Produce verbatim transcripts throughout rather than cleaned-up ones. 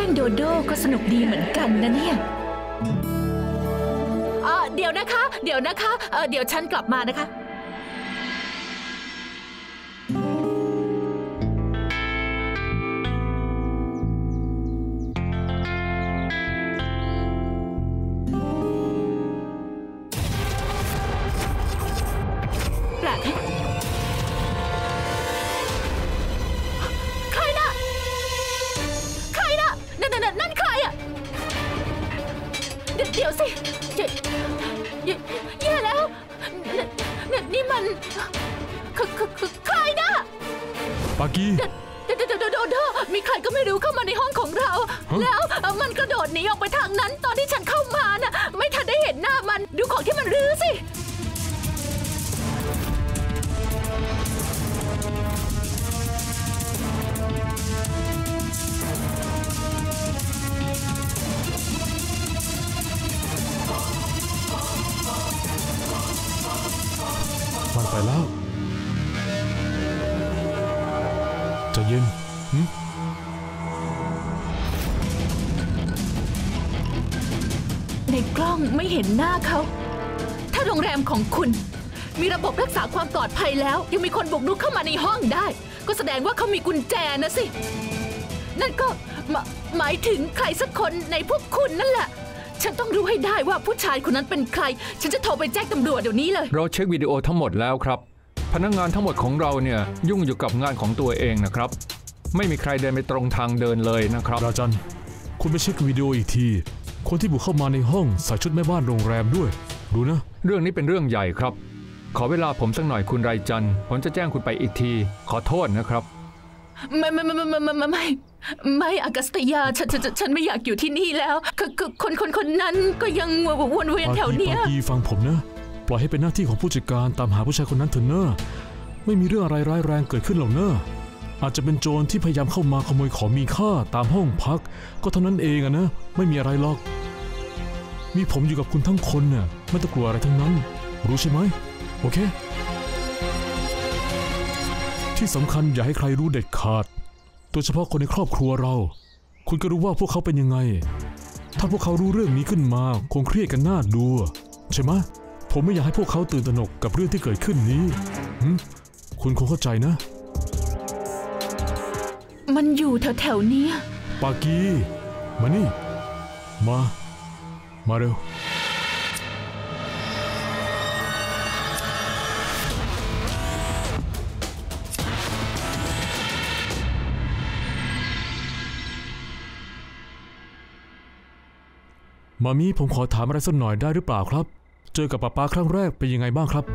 โดโด้ก็สนุกดีเหมือนกันนะเนี่ยอ่าเดี๋ยวนะคะเดี๋ยวนะคะเออเดี๋ยวฉันกลับมานะคะแปลกฮะใครน่ะใครน่ะนั่นนั่นนั่นใครอ่ะเดี๋ยวเดี๋ยวสิแย่แล้วนี่มันคือคือคือใครนะปากีเดี๋ยวเดี๋ยวเดี๋ยวเดี๋ยวมีใครก็ไม่รู้เข้ามาในห้องของเราแล้วมันกระโดดหนีออกไปทางนั้นตอนที่ฉันเข้ามาน่ะไม่ทันได้เห็นหน้ามันดูของที่มันรื้อสิมันไปแล้วใจเย็นในกล้องไม่เห็นหน้าเขาถ้าโรงแรมของคุณมีระบบรักษาความปลอดภัยแล้วยังมีคนบุกรุกเข้ามาในห้องได้ก็แสดงว่าเขามีกุญแจนะสินั่นก็หมายถึงใครสักคนในพวกคุณนั่นแหละฉันต้องรู้ให้ได้ว่าผู้ชายคนนั้นเป็นใครฉันจะโทรไปแจ้งตำรวจเดี๋ยวนี้เลยเราเช็ควิดีโอทั้งหมดแล้วครับพนักงานทั้งหมดของเราเนี่ยยุ่งอยู่กับงานของตัวเองนะครับไม่มีใครเดินไปตรงทางเดินเลยนะครับราจันคุณไปเช็ควิดีโออีกทีคนที่บุกเข้ามาในห้องใส่ชุดแม่บ้านโรงแรมด้วยดูนะเรื่องนี้เป็นเรื่องใหญ่ครับขอเวลาผมสักหน่อยคุณไรจันผมจะแจ้งคุณไปอีกทีขอโทษนะครับไม่ไม่ไม่ไม่ไม่ไม่ไม่ไม่อากาศยาฉันฉันฉันไม่อยากอยู่ที่นี่แล้วคือคนคนคนนั้นก็ยังวนเวียนแถวเนี้ยปากีฟังผมนะปล่อยให้เป็นหน้าที่ของผู้จัดการตามหาผู้ชายคนนั้นเถอะเนอะไม่มีเรื่องอะไรร้ายแรงเกิดขึ้นหรอกเนอะอาจจะเป็นโจรที่พยายามเข้ามาขโมยของมีค่าตามห้องพักก็เท่านั้นเองอะนะไม่มีอะไรหรอกมีผมอยู่กับคุณทั้งคนน่ะไม่ต้องกลัวอะไรทั้งนั้นรู้ใช่ไหมโอเคที่สำคัญอย่าให้ใครรู้เด็ดขาดโดยเฉพาะคนในครอบครัวเราคุณก็รู้ว่าพวกเขาเป็นยังไงถ้าพวกเขารู้เรื่องนี้ขึ้นมาคงเครียดกันหน้าดูใช่ไหมผมไม่อยากให้พวกเขาตื่นตระหนกกับเรื่องที่เกิดขึ้นนี้คุณคงเข้าใจนะมันอยู่แถวๆนี้ปากีมานี่มามาเร็วมามี่ผมขอถามอะไรสักหน่อยได้หรือเปล่าครับเจอกับป๊าป๊าครั้งแรกเป็นยังไงบ้างครับ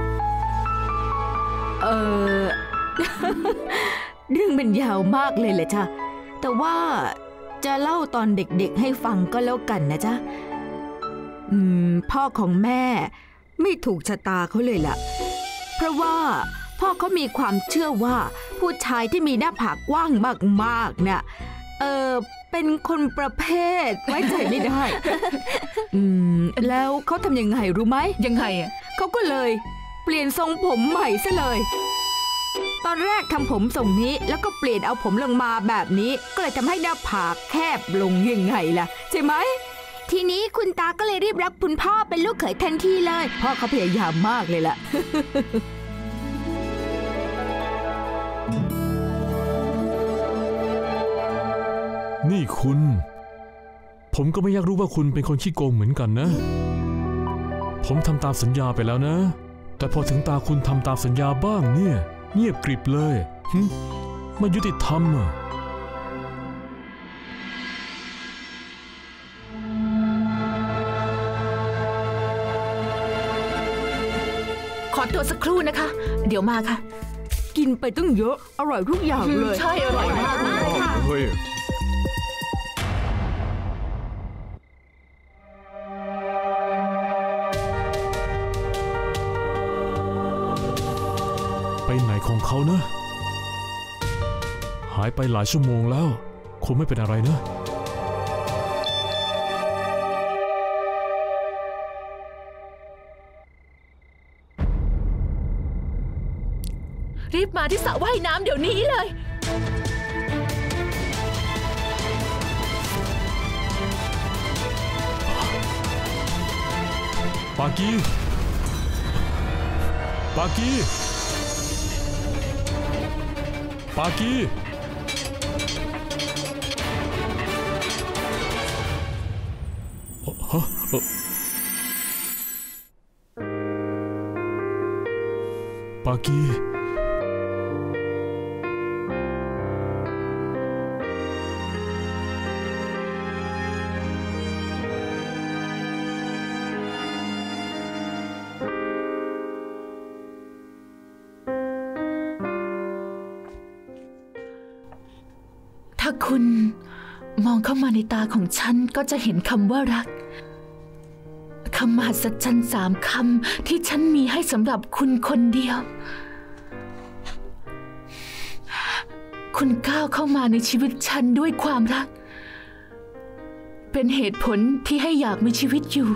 เออ เรื่องมันยาวมากเลยแหละจ้ะแต่ว่าจะเล่าตอนเด็กๆให้ฟังก็แล้วกันนะจ๊ะอืมพ่อของแม่ไม่ถูกชะตาเขาเลยล่ะเพราะว่าพ่อเขามีความเชื่อว่าผู้ชายที่มีหน้าผากกว้างมากๆเนี่ยเออเป็นคนประเภทไว้ใจไม่ได้ อืมแล้วเขาทำยังไงรู้ไหมยังไงอ่ะเขาก็เลยเปลี่ยนทรงผมใหม่ซะเลยตอนแรกทำผมทรงนี้แล้วก็เปลี่ยนเอาผมลงมาแบบนี้ก็เลยทำให้หน้าผากแคบลงยังไงล่ะใช่ไหมทีนี้คุณตาก็เลยรีบรับคุณพ่อเป็นลูกเขยทันทีเลยพ่อเขาพยายามมากเลยล่ะนี่คุณผมก็ไม่อยากรู้ว่าคุณเป็นคนขี้โกงเหมือนกันนะผมทำตามสัญญาไปแล้วนะแต่พอถึงตาคุณทำตามสัญญาบ้างเนี่ยเงียบกริบเลยไม่ยุติธรรมอ่ะขอตัวสักครู่นะคะเดี๋ยวมาค่ะกินไปตั้งเยอะอร่อยทุกอย่างเลยใช่อร่อยมากเลยค่ะไปไหนของเขานะหายไปหลายชั่วโมงแล้วคงไม่เป็นอะไรนะรีบมาที่สระว่ายน้ำเดี๋ยวนี้เลยปากีปากีปากีฮะปากีถ้าคุณมองเข้ามาในตาของฉันก็จะเห็นคำว่ารักคำมหัศจรรย์สามคำที่ฉันมีให้สำหรับคุณคนเดียวคุณก้าวเข้ามาในชีวิตฉันด้วยความรักเป็นเหตุผลที่ให้อยากมีชีวิตอยู่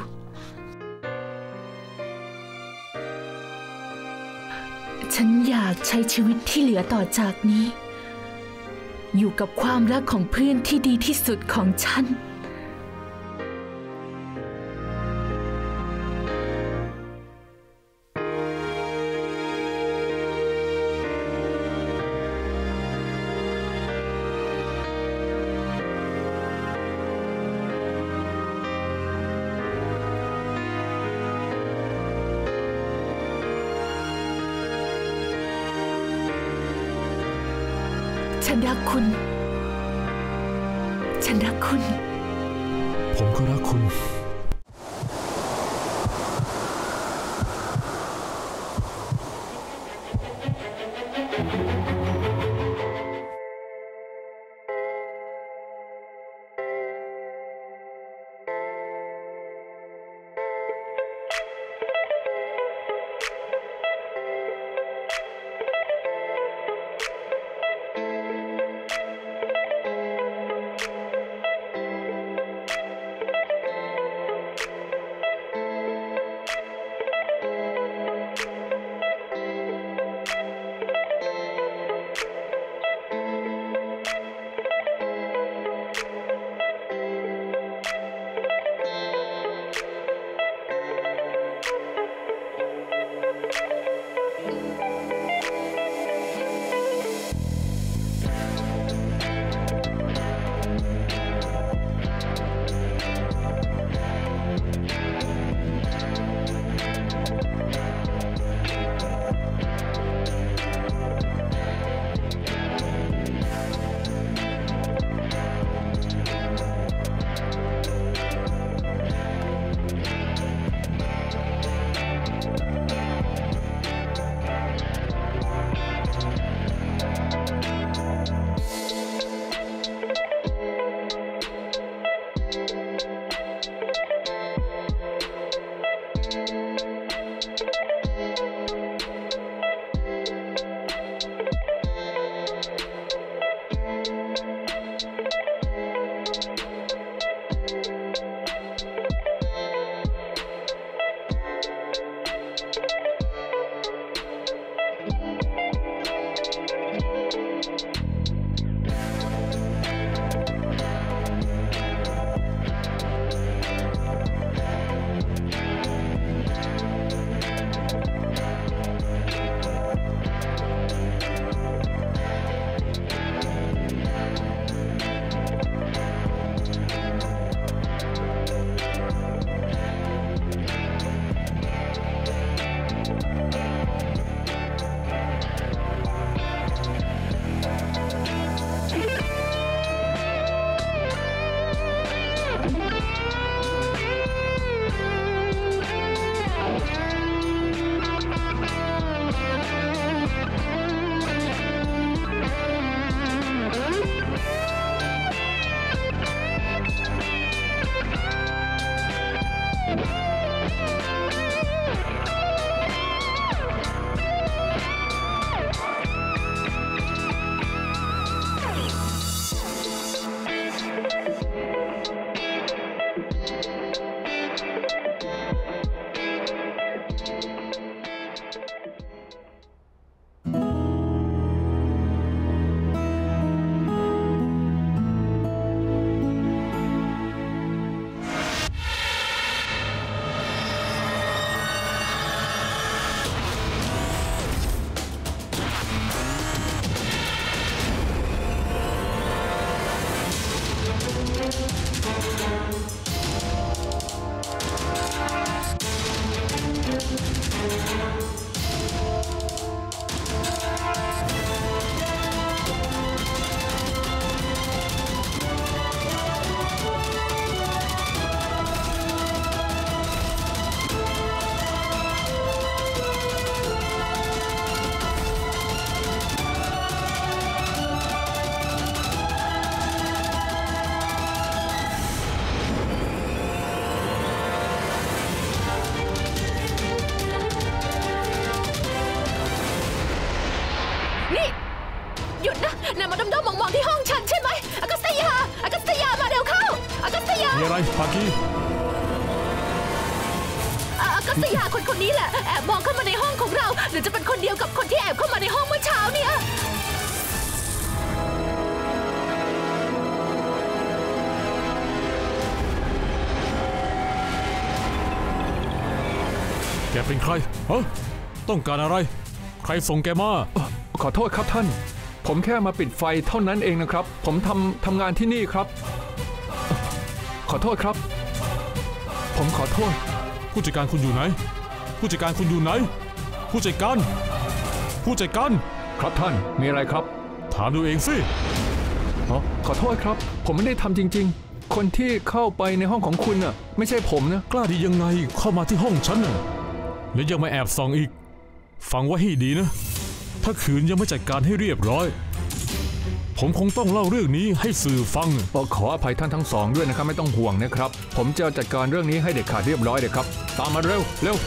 ฉันอยากใช้ชีวิตที่เหลือต่อจากนี้อยู่กับความรักของเพื่อนที่ดีที่สุดของฉันฉันรักคุณฉันรักคุณผมก็รักคุณปากีก็สยาคนคนนี้แหละแอบมองเข้ามาในห้องของเราหรือจะเป็นคนเดียวกับคนที่แอบเข้ามาในห้องเมื่อเช้าเนี่ยแกเป็นใครฮะต้องการอะไรใครส่งแกมาขอโทษครับท่านผมแค่มาปิดไฟเท่านั้นเองนะครับผมทำทำงานที่นี่ครับขอโทษครับผมขอโทษผู้จัดการคุณอยู่ไหนผู้จัดการคุณอยู่ไหนผู้จัดการผู้จัดการครับท่านมีอะไรครับถามดูเองสิอ๋อขอโทษครับผมไม่ได้ทำจริงๆคนที่เข้าไปในห้องของคุณน่ะไม่ใช่ผมนะกล้าดียังไงเข้ามาที่ห้องฉันน่ะแล้วยังมาแอบส่องอีกฟังไว้ให้ดีนะถ้าขืนยังไม่จัดการให้เรียบร้อยผมคงต้องเล่าเรื่องนี้ให้สื่อฟังขออภัยท่านทั้งสองด้วยนะครับไม่ต้องห่วงนะครับผมจะจัดการเรื่องนี้ให้เด็ดขาดเรียบร้อยเลยครับตามมาเร็วเร็ว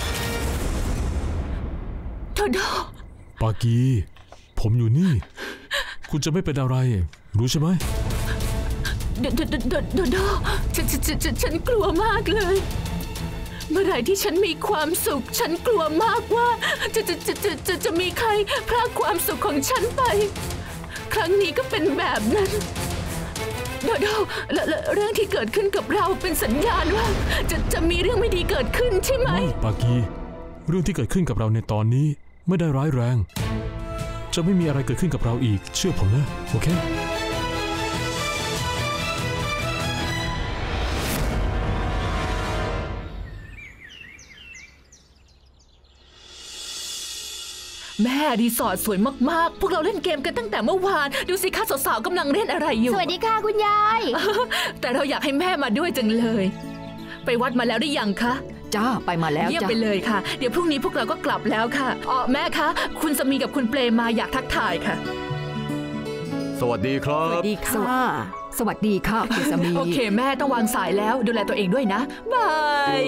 โดโดปากีผมอยู่นี่คุณจะไม่เป็นอะไรรู้ใช่ไหมโดโดโดโดโดโดฉันฉันฉันฉันกลัวมากเลยเมื่อไหร่ที่ฉันมีความสุขฉันกลัวมากว่าจะจะจะจะจะจะมีใครพรากความสุขของฉันไปครั้งนี้ก็เป็นแบบนั้นโดโดและเรื่องที่เกิดขึ้นกับเราเป็นสัญญาณว่าจะจะมีเรื่องไม่ดีเกิดขึ้นใช่ไหมไม่ปากีเรื่องที่เกิดขึ้นกับเราในตอนนี้ไม่ได้ร้ายแรงจะไม่มีอะไรเกิดขึ้นกับเราอีกเชื่อผมนะโอเคแม่รีสอร์ทสวยมากๆพวกเราเล่นเกมกันตั้งแต่เมื่อวานดูสิคะสาวๆกำลังเล่นอะไรอยู่สวัสดีค่ะคุณยายแต่เราอยากให้แม่มาด้วยจังเลยไปวัดมาแล้วได้ยังคะจ้าไปมาแล้วเยี่ยมไปเลยค่ะเดี๋ยวพรุ่งนี้พวกเราก็กลับแล้วค่ะอ๋อแม่คะคุณสมีกับคุณเปลมาอยากทักทายค่ะสวัสดีครับสวัสดีค่ะสวัสดีค่ะคุณสมีโอเคแม่ต้องวางสายแล้วดูแลตัวเองด้วยนะบาย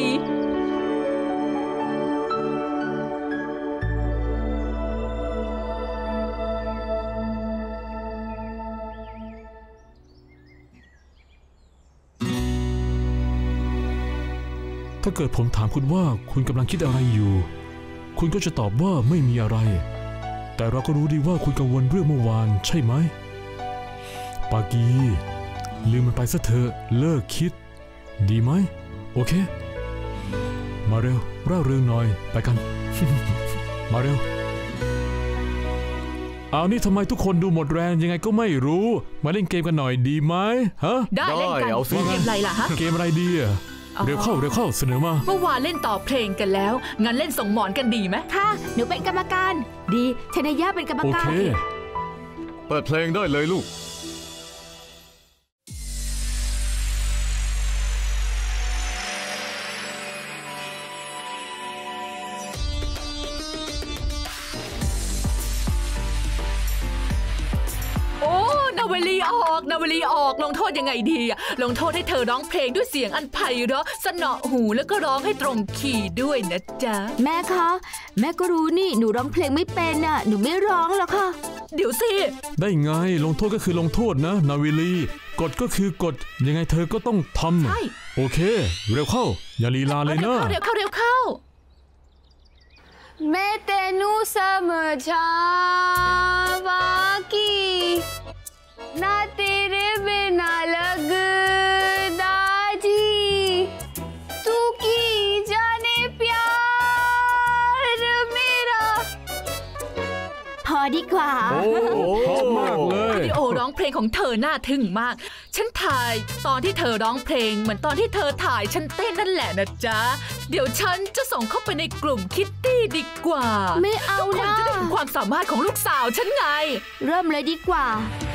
ถ้าเกิดผมถามคุณว่าคุณกำลังคิดอะไรอยู่คุณก็จะตอบว่าไม่มีอะไรแต่เราก็รู้ดีว่าคุณกังวลเรื่องเมื่อวานใช่ไหมปากีลืมมันไปซะเถอะเลิกคิดดีไหมโอเคมาเร็วร่าเริงหน่อยไปกัน มาเร็วเอานี่ทำไมทุกคนดูหมดแรงยังไงก็ไม่รู้มาเล่นเกมกันหน่อยดีไหมฮะได้เล่นกันเอาสิเกมอะไรล่ะฮะเกมอะไรดีอะเร็วเข้าเร็วเข้าเสนอมาเมื่อวานเล่นต่อเพลงกันแล้วงั้นเล่นส่งหมอนกันดีไหมค่ะหนูเป็นกรรมการดีชนายาเป็นกรรมการโอเคเปิดเพลงได้เลยลูกนาวลีออกนาวลีออกลงโทษยังไงดีอะลงโทษให้เธอร้องเพลงด้วยเสียงอันไพเราะสนอหูแล้วก็ร้องให้ตรงคีย์ด้วยนะจ๊ะแม่คะแม่ก็รู้นี่หนูร้องเพลงไม่เป็นอ่ะหนูไม่ร้องหรอกค่ะเดี๋ยวสิได้ไงลงโทษก็คือลงโทษนะนาวิลีกฎก็คือกฎยังไงเธอก็ต้องทำใช่โอเคเร็วเข้าอย่าลีลาเลยนะเร็วเข้าเร็วเข้าแม่เตนูสมชาวากีना तेरे बिना लगदा जी तू की जाने प्यार मेराพอดีกว่าโอ้ชอบมากเลยวิดีโอร้องเพลงของเธอน่าทึ่งมากฉันถ่ายตอนที่เธอร้องเพลงเหมือนตอนที่เธอถ่ายฉันเต้นนั่นแหละนะจ๊ะเดี๋ยวฉันจะส่งเข้าไปในกลุ่มคิตตี้ดีกว่าไม่เอานะทุกคนจะได้เห็นความสามารถของลูกสาวฉันไงเริ่มเลยดีกว่า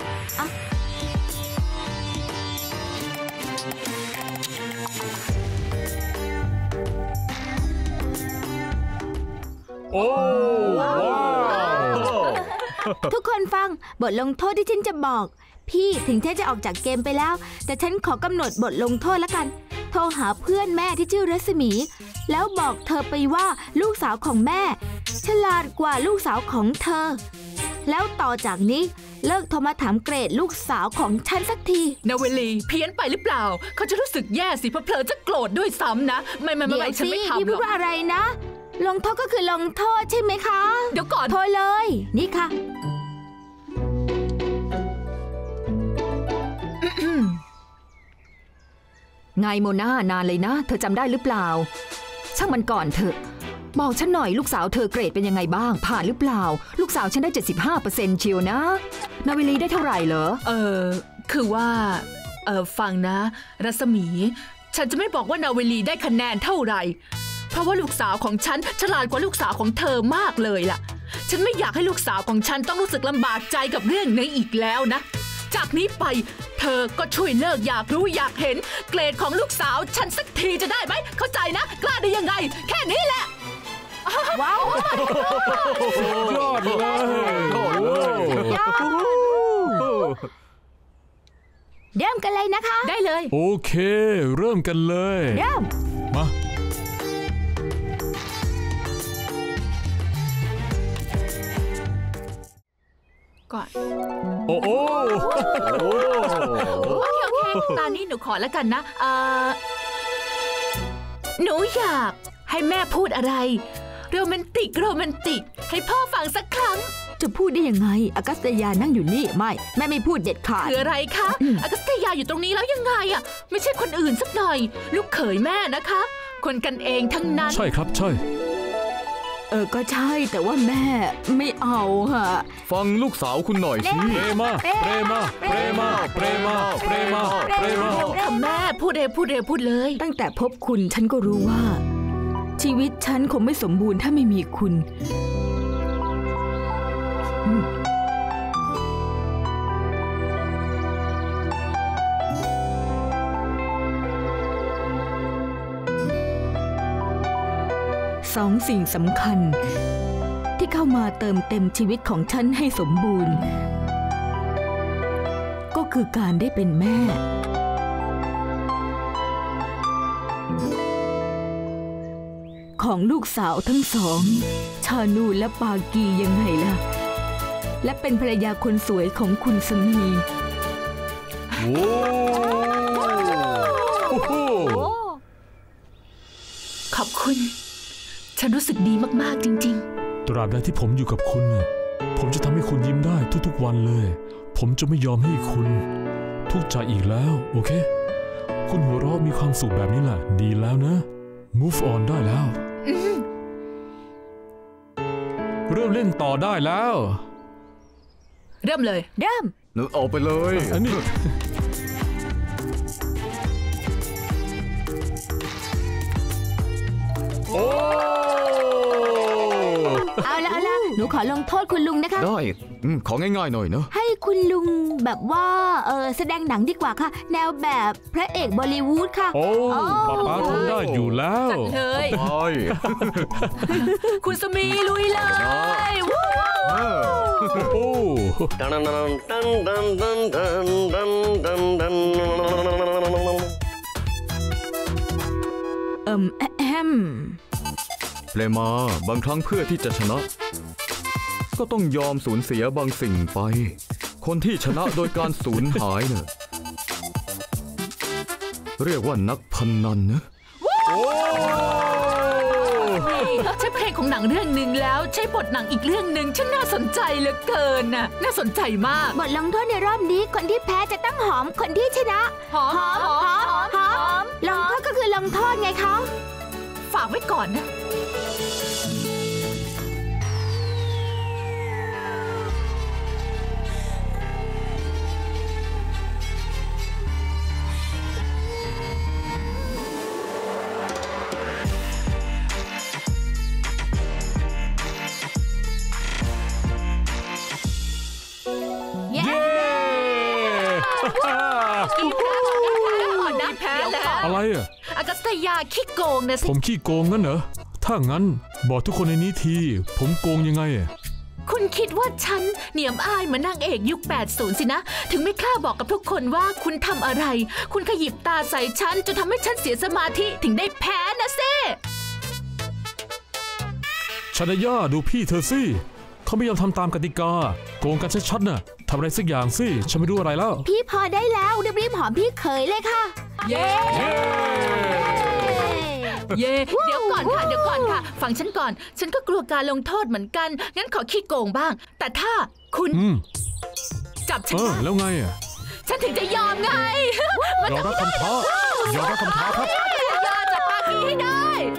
โอ้ว้าวทุกคนฟังบทลงโทษที่ฉันจะบอกพี่ถึงฉันจะออกจากเกมไปแล้วแต่ฉันขอกำหนดบทลงโทษแล้วกันโทรหาเพื่อนแม่ที่ชื่อรัศมีแล้วบอกเธอไปว่าลูกสาวของแม่ฉลาดกว่าลูกสาวของเธอแล้วต่อจากนี้เลิกโทรมาถามเกรดลูกสาวของฉันสักทีนาเวลีเพี้ยนไปหรือเปล่าเขาจะรู้สึกแย่สิเพราะเผลอจะโกรธด้วยซ้ำนะไม่ไม่ไม่เดี๋ยวฉันสิไม่พี่ทำหพูรดอกว่าอะไรนะ ลงโทษก็คือลงโทษใช่ไหมคะเดี๋ยวก่อนโทรเลย นี่ค่ะไงโมนานานเลยนะเธอจำได้หรือเปล่าช่างมันก่อนเถอะบอกฉันหน่อยลูกสาวเธอเกรดเป็นยังไงบ้างผ่านหรือเปล่าลูกสาวฉันได้ เจ็ดสิบห้าเปอร์เซ็นต์ เชียวนะนาวิลีได้เท่าไหร่เหรอเออคือว่าเออฟังนะรัศมี ฉันจะไม่บอกว่านาเวลีได้คะแนนเท่าไหร่เพราะว่าลูกสาวของฉันฉลาดกว่าลูกสาวของเธอมากเลยล่ะฉันไม่อยากให้ลูกสาวของฉันต้องรู้สึกลำบากใจกับเรื่องนี้อีกแล้วนะจากนี้ไปเธอก็ช่วยเลิกอยากรู้อยากเห็นเกรดของลูกสาวฉันสักทีจะได้ไหมเข้าใจนะกล้าได้ยังไงแค่นี้แหละว้าวยอดเลยเริ่มกันเลยนะคะได้เลยโอเคเริ่มกันเลยเริ่มมาก่อนโอ้โอ้โอเคโอเคตอนนี้หนูขอแล้วกันนะเออหนูอยากให้แม่พูดอะไรโรแมนติกโรแมนติกให้พ่อฟังสักครั้งจะพูดได้ยังไงอากาศยานั่งอยู่นี่ไม่แม่ไม่พูดเด็ดขาดคืออะไรคะอากาศยาอยู่ตรงนี้แล้วยังไงอ่ะไม่ใช่คนอื่นสักหน่อยลูกเขยแม่นะคะคนกันเองทั้งนั้นใช่ครับใช่เออก็ใช่แต่ว่าแม่ไม่เอาค่ะฟังลูกสาวคุณหน่อยสิเปรมาเปรมาเปรมาเปรมาเปรมาเปรมาแม่พูดเองพูดเองพูดเลยตั้งแต่พบคุณฉันก็รู้ว่าชีวิตฉันคงไม่สมบูรณ์ถ้าไม่มีคุณสองสิ่งสำคัญที่เข้ามาเติมเต็มชีวิตของฉันให้สมบูรณ์ก็คือการได้เป็นแม่ของลูกสาวทั้งสองชานูและปากียังไงล่ะและเป็นภรรยาคนสวยของคุณสมีโอ้โหขอบคุณฉันรู้สึกดีมากๆจริงๆตราบใดที่ผมอยู่กับคุณผมจะทำให้คุณยิ้มได้ทุกๆวันเลยผมจะไม่ยอมให้คุณทุกข์ใจอีกแล้วโอเคคุณหัวเราะมีความสุขแบบนี้แหละดีแล้วนะ move on ได้แล้วเริ่มเล่นต่อได้แล้วเริ่มเลยเริ่มเอาไปเลยอันนี้โอ้เอาละเอาละหนูขอลงโทษคุณลุงนะคะได้ของ่ายๆหน่อยเนาะให้คุณลุงแบบว่าเออแสดงหนังดีกว่าค่ะแนวแบบพระเอกบอลลีวูดค่ะโอ้ป๊าป๊าทำได้อยู่แล้วจัดเลยคุณสมีลุยเลยโอ้เอิ่มแอมเปลมาบางครั้งเพื่อที่จะชนะก็ต้องยอมสูญเสียบางสิ่งไปคนที่ชนะโดยการสูญหายเนี่ยเรียกว่านักพนันนะใช่เพลงของหนังเรื่องหนึ่งแล้วใช่บทหนังอีกเรื่องหนึ่งฉันน่าสนใจเหลือเกินน่ะน่าสนใจมากบทลงโทษในรอบนี้คนที่แพ้จะต้องหอมคนที่ชนะหอมหอมหอมหอมลงโทษก็คือลงโทษไงคะฝากไว้ก่อนนะอะไรอ่ะอากาศยาขี้โกงนะสิผมขี้โกงงั้นเหรอถ้างั้นบอกทุกคนในนี้ทีผมโกงยังไงอ่ะคุณคิดว่าฉันเหนียมอายเหมือนนางเอกยุคแปดสิบสินะถึงไม่กล้าบอกกับทุกคนว่าคุณทำอะไรคุณขยิบตาใส่ฉันจนทำให้ฉันเสียสมาธิถึงได้แพ้นะเซ่ชนย่าดูพี่เธอสิเขาไม่ยอมทำตามกติกาโกงกันชัดๆน่ะทำอะไรสักอย่างสิฉันไม่รู้อะไรแล้วพี่พอได้แล้วรีบๆหอมพี่เขยเลยค่ะเย้ เย่เดี๋ยวก่อนค่ะเดี๋ยวก่อนค่ะฟังฉันก่อนฉันก็กลัวการลงโทษเหมือนกันงั้นขอขี้โกงบ้าง แต่ถ้าคุณอืมจับฉัเอน อได้แล้วไงอ่ะฉันถึงจะยอมไงยอมรับคำท้ายอมรับคำท้าครับยอมจับปากีให้ได้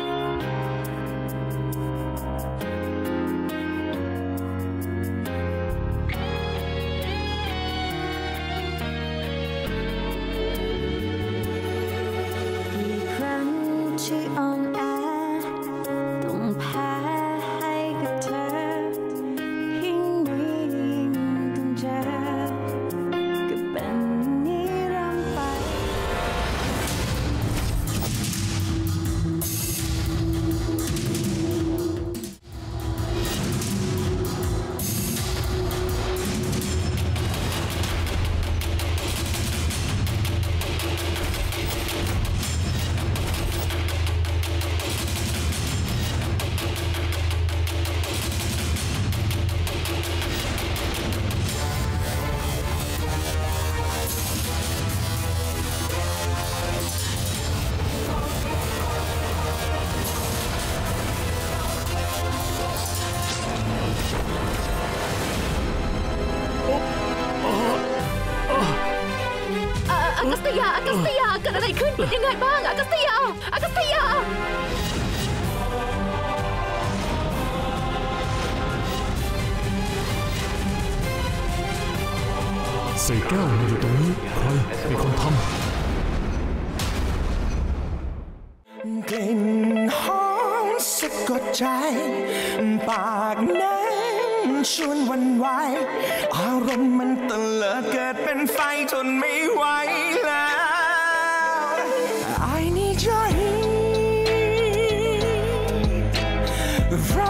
กี่ครั้งที่อ่อนแอต้องแพ้ให้กับเธอยิ่งมียิ่งต้องเจอก็เป็นนิรันดร์ไปอากาศยาอากาศยาเกิดอะไรขึ้นเป็นยังไงบ้างอากาศยาอากาศยาเศษแก้วมาอยู่ตรงนี้ใครเป็นคนทำกลิ่นหอมสะกดใจปากนั้นชวนหวันไหวอารมณ์มันตะเลิดเกิดเป็นไฟทนไม่ไหวแล้ว I need your heat